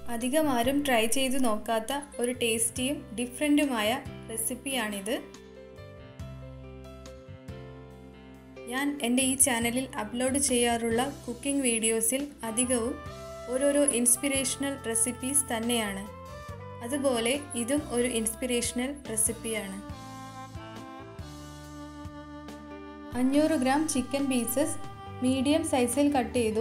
അധികം ആരും ട്രൈ ചെയ്ത് നോക്കാത്ത ഒരു ടേസ്റ്റിയും ഡിഫറൻറ്റുമായ റെസിപ്പിയാണിത്. ഞാൻ എൻ്റെ ഈ ചാനലിൽ അപ്ലോഡ് ചെയ്യാറുള്ള കുക്കിംഗ് വീഡിയോസിൽ അധികവും ഓരോരോ ഇൻസ്പിറേഷണൽ റെസിപ്പീസ് തന്നെയാണ്. അതുപോലെ ഇതും ഒരു ഇൻസ്പിറേഷണൽ റെസിപ്പിയാണ്. 500 ഗ്രാം ചിക്കൻ പീസസ് മീഡിയം സൈസിൽ കട്ട് ചെയ്തു.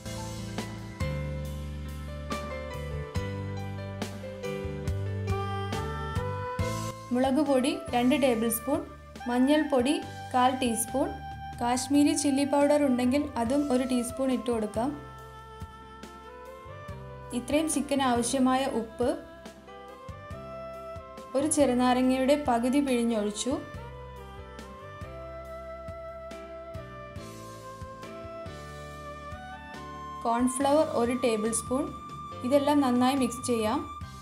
മുളക് പൊടി 2 ടേബിൾ സ്പൂൺ, മഞ്ഞൾപ്പൊടി 1/4 ടീസ്പൂൺ, കാശ്മീരി ചില്ലി പൗഡർ ഉണ്ടെങ്കിൽ അതും 1 ടീസ്പൂൺ ഇട്ട് കൊടുക്കാം. ഇത്രയും ചിക്കൻ ആവശ്യമായ ഉപ്പ്, ഒരു ചെറുനാരങ്ങയുടെ പകുതി പിഴിഞ്ഞൊഴിച്ചു. Cornflour 1 table spoon. ഇതെല്ലാം നന്നായി മിക്സ് ചെയ്യാം.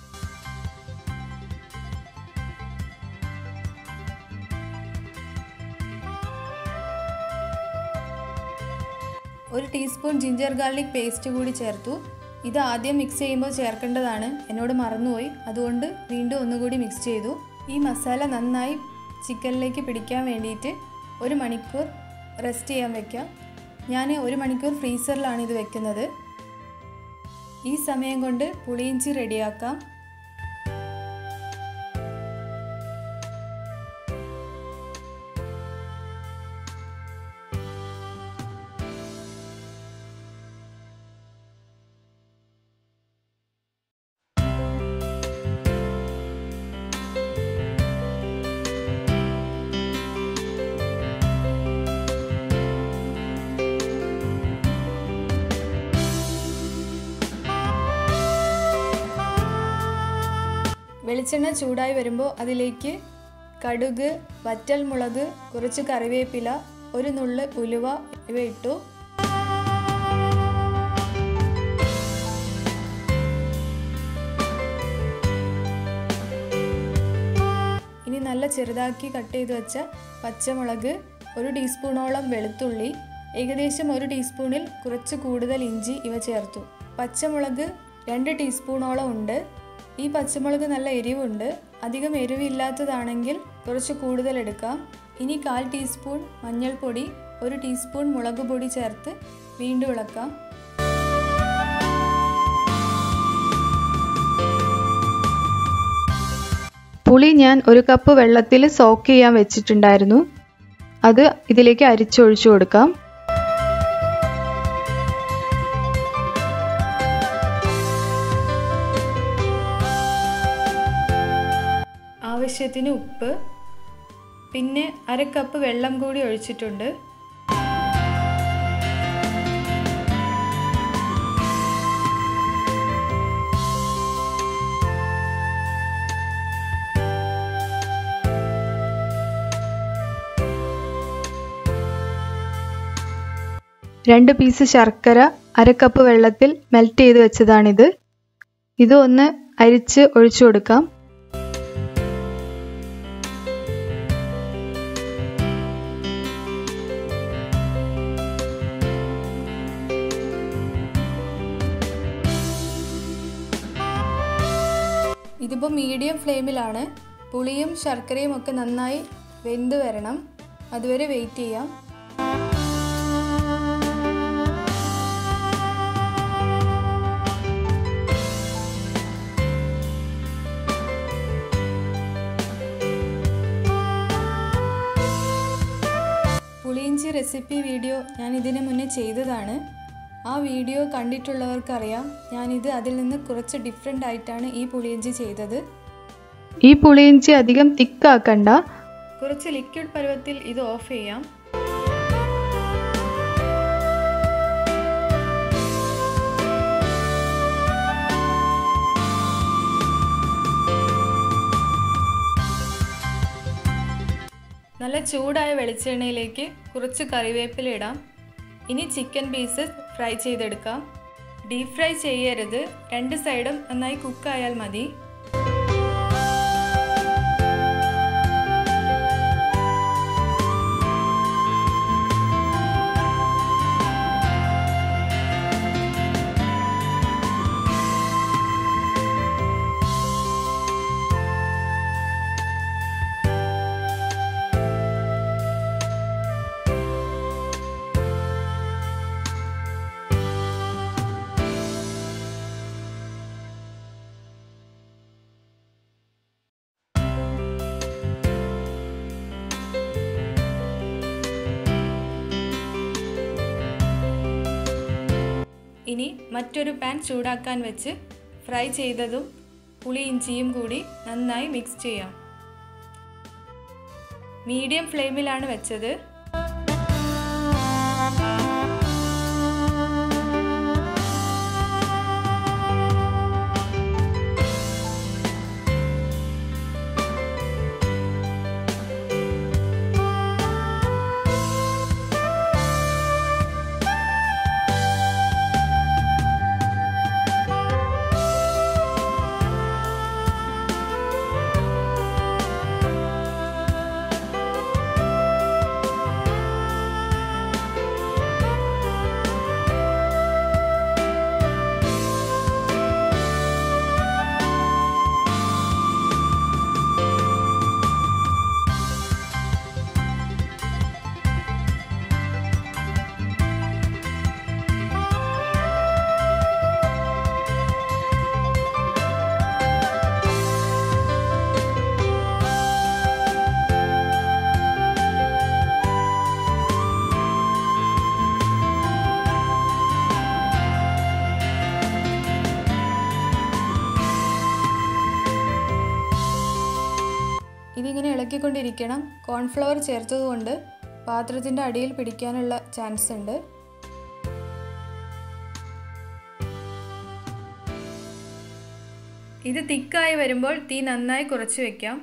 ഒരു ടീസ്പൂൺ ജിഞ്ചർ ഗാർലിക് പേസ്റ്റ് കൂടി ചേർത്തു. ഇത് ആദ്യം മിക്സ് ചെയ്യുമ്പോൾ ചേർക്കേണ്ടതാണ്, എന്നോട് മറന്നുപോയി. അതുകൊണ്ട് വീണ്ടും ഒന്നുകൂടി മിക്സ് ചെയ്തു. ഈ മസാല നന്നായി ചിക്കനിലേക്ക് പിടിക്കാൻ വേണ്ടിയിട്ട് 1 മണിക്കൂർ റെസ്റ്റ് ചെയ്യാൻ വയ്ക്കാം. ഞാൻ 1 മണിക്കൂർ ഫ്രീസറിലാണ് ഇത് വെക്കുന്നത്. ഈ സമയം കൊണ്ട് പുളിയിഞ്ചി റെഡിയാക്കാം. വെളിച്ചെണ്ണ ചൂടായി വരുമ്പോൾ അതിലേക്ക് കടുക്, വറ്റൽമുളക്, കുറച്ച് കറിവേപ്പില, 1 നുള്ള് ഉലുവ ഇവ ഇട്ടു. ഇനി നല്ല ചെറുതാക്കി കട്ട് ചെയ്ത് വെച്ച പച്ചമുളക്, 1 ടീസ്പൂണോളം വെളുത്തുള്ളി, ഏകദേശം 1 ടീസ്പൂണിൽ കുറച്ച് കൂടുതൽ ഇഞ്ചി ഇവ ചേർത്തു. പച്ചമുളക് 2 ടീസ്പൂണോളം ഉണ്ട്. ഈ പച്ചമുളക് നല്ല എരിവുണ്ട്. അധികം എരിവില്ലാത്തതാണെങ്കിൽ കുറച്ച് കൂടുതൽ എടുക്കാം. ഇനി 1/4 ടീസ്പൂൺ മഞ്ഞൾപ്പൊടി, 1 ടീസ്പൂൺ മുളക് പൊടി ചേർത്ത് വീണ്ടും ഇളക്കാം. പുളി ഞാൻ 1 കപ്പ് വെള്ളത്തിൽ സോക്ക് ചെയ്യാൻ വെച്ചിട്ടുണ്ടായിരുന്നു. അത് ഇതിലേക്ക് അരിച്ചൊഴിച്ചു കൊടുക്കാം. ആവശ്യത്തിന് ഉപ്പ്, പിന്നെ 1/2 കപ്പ് വെള്ളം കൂടി ഒഴിച്ചിട്ടുണ്ട്. രണ്ട് പീസ് ശർക്കര 1/2 കപ്പ് വെള്ളത്തിൽ മെൽറ്റ് ചെയ്ത് വെച്ചതാണിത്. ഇത് ഒന്ന് അരിച്ച് ഒഴിച്ചു കൊടുക്കാം. ഇതിപ്പോൾ മീഡിയം ഫ്ലെയിമിലാണ്. പുളിയും ശർക്കരയും ഒക്കെ നന്നായി വെന്ത് വരണം. അതുവരെ വെയിറ്റ് ചെയ്യാം. പുളിയിഞ്ചി റെസിപ്പി വീഡിയോ ഞാൻ ഇതിന് മുന്നേ ചെയ്തതാണ്. ആ വീഡിയോ കണ്ടിട്ടുള്ളവർക്കറിയാം, ഞാനിത് അതിൽ നിന്ന് കുറച്ച് ഡിഫറെൻ്റ് ആയിട്ടാണ് ഈ പുളിയിഞ്ചി ചെയ്തത്. ഈ പുളിയിഞ്ചി അധികം തിക്കാക്കണ്ട, കുറച്ച് ലിക്വിഡ് പരുവത്തിൽ ഇത് ഓഫ് ചെയ്യാം. നല്ല ചൂടായ വെളിച്ചെണ്ണയിലേക്ക് കുറച്ച് കറിവേപ്പില ഇടാം. ഇനി ചിക്കൻ പീസസ് ഫ്രൈ ചെയ്തെടുക്കാം. ഡീപ് ഫ്രൈ ചെയ്യരുത്, 2 സൈഡും നന്നായി കുക്കായാൽ മതി. ഇനി മറ്റൊരു പാൻ ചൂടാക്കാൻ വെച്ച് ഫ്രൈ ചെയ്തതും പുളി ഇഞ്ചിയും കൂടി നന്നായി മിക്സ് ചെയ്യാം. മീഡിയം ഫ്ലെയിമിലാണ് വെച്ചത്. ഇതിങ്ങനെ ഇളക്കിക്കൊണ്ടിരിക്കണം. കോൺഫ്ലവർ ചേർത്തതുകൊണ്ട് പാത്രത്തിൻ്റെ അടിയിൽ പിടിക്കാനുള്ള ചാൻസ് ഉണ്ട്. ഇത് തിക്കായി വരുമ്പോൾ തീ നന്നായി കുറച്ച് വയ്ക്കാം.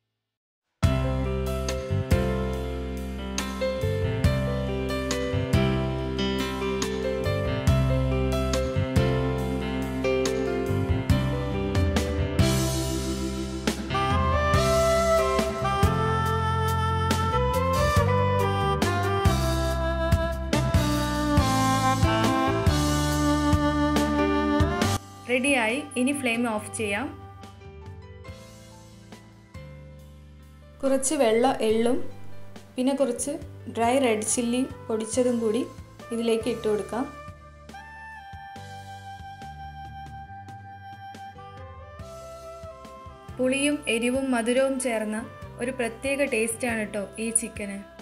റെഡിയായി. ഇനി ഫ്ലെയിം ഓഫ് ചെയ്യാം. കുറച്ച് വെള്ള എള്ളും പിന്നെ കുറച്ച് ഡ്രൈ റെഡ് ചില്ലി പൊടിച്ചതും കൂടി ഇതിലേക്ക് ഇട്ട് കൊടുക്കാം. പുളിയും എരിവും മധുരവും ചേർന്ന ഒരു പ്രത്യേക ടേസ്റ്റാണ് കേട്ടോ ഈ ചിക്കന്.